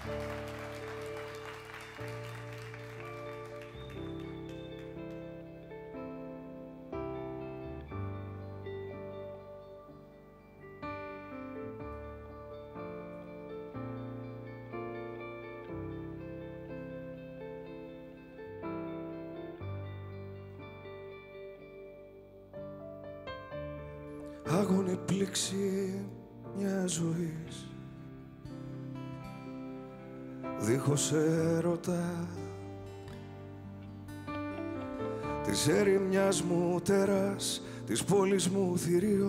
Άγωνη πλήξη μια ζωής δίχως έρωτα, της ερημιάς μου τέρας, της πόλης μου θηρίο.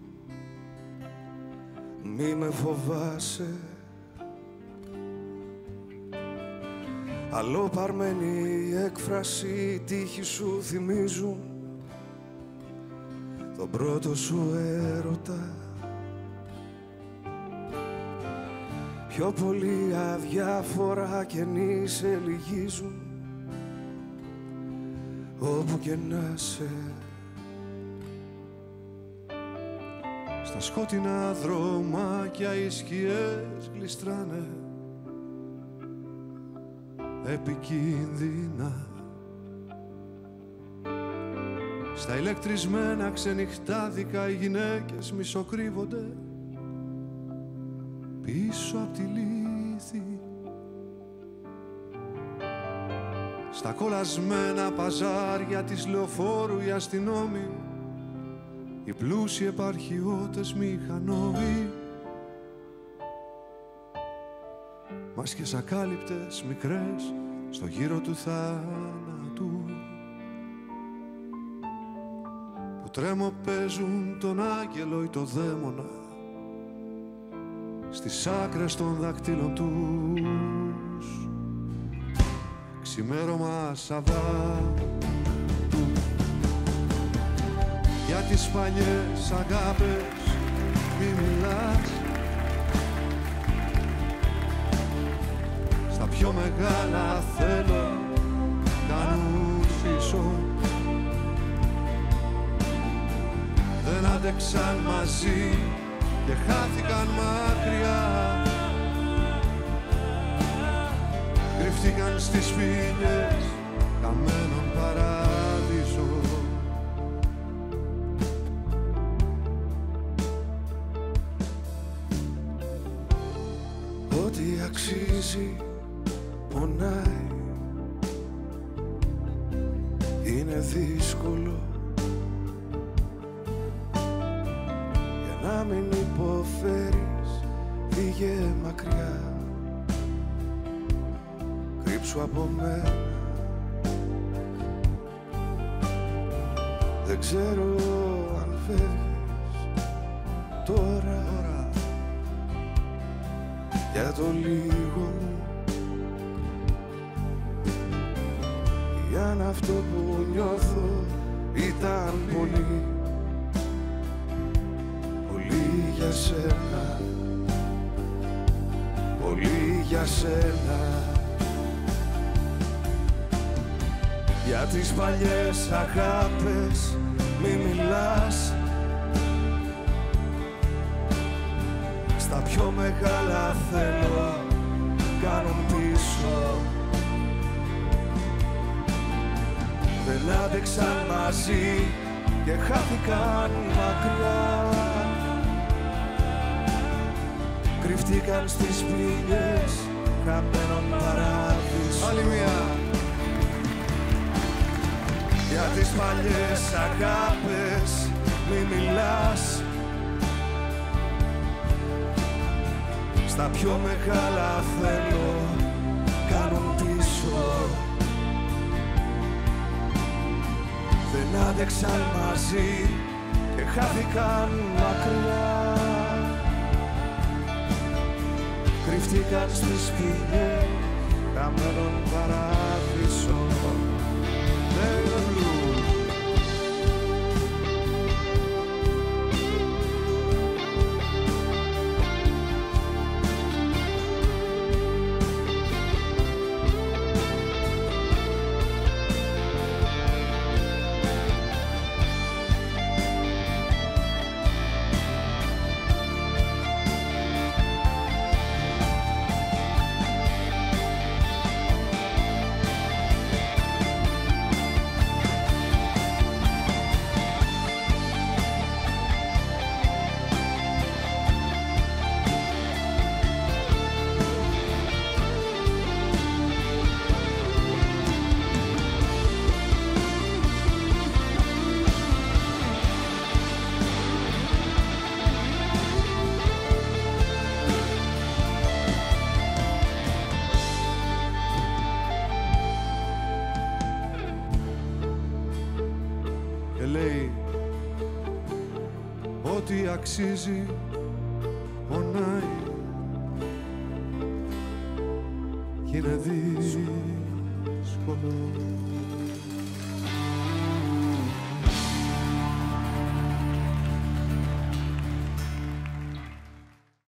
Μη με φοβάσαι, αλλοπαρμένη η έκφραση, οι τύχοι σου θυμίζουν τον πρώτο σου έρωτα. Πιο πολύ αδιάφορα καινοί σε λυγίζουν όπου και να σε. Στα σκότεινα δρομάκια οι σκιές γλιστράνε επικίνδυνα. Στα ηλεκτρισμένα ξενυχτάδικα οι γυναίκες μισοκρύβονται πίσω απ' τη λύθη. Στα κολλασμένα παζάρια της λεωφόρου οι αστυνόμοι, οι πλούσιοι επαρχιώτες μηχανόβοι, μάσκες ακάλυπτες μικρές στο γύρο του θάνατου, που τρέμοπαίζουν τον άγγελο ή το δαίμονα στις άκρες των δακτύλων τους. Ξημέρωμα Σαββάτου, για τις παλιές αγάπες μη μιλάς, στα πιο μεγάλα θέλω κάνουν πίσω. Δεν άντεξαν μαζί και χάθηκαν μακριά, κρυφτήκαν στις φύλες καμένων παράδεισο. Ό,τι αξίζει πονάει, είναι δύσκολο. Για να μην υποφέρεις φύγε μακριά, κρύψου από μένα. Δεν ξέρω αν φεύγεις τώρα, για το λίγο μου, ή αν αυτό που νιώθω ήταν πολύ, πολύ για σένα, πολύ για σένα. Για τις παλιές αγάπες μη μιλάς, στα πιο μεγάλα θέλω κάνουν πίσω. Δεν άντεξαν μαζί και χάθηκαν μακριά, κρυφτήκαν στις πύλες χαμένων παράδεισων. Άλλη μία. Για τις παλιές αγάπες μη μιλάς, στα πιο μεγάλα θέλω κάνουν πίσω. Δεν άντεξαν μαζί και χάθηκαν μακριά, κρυφτήκαν στις πηγές χαμένων παράδεισων. αξίζει, πονάει κι είναι δύσκολο.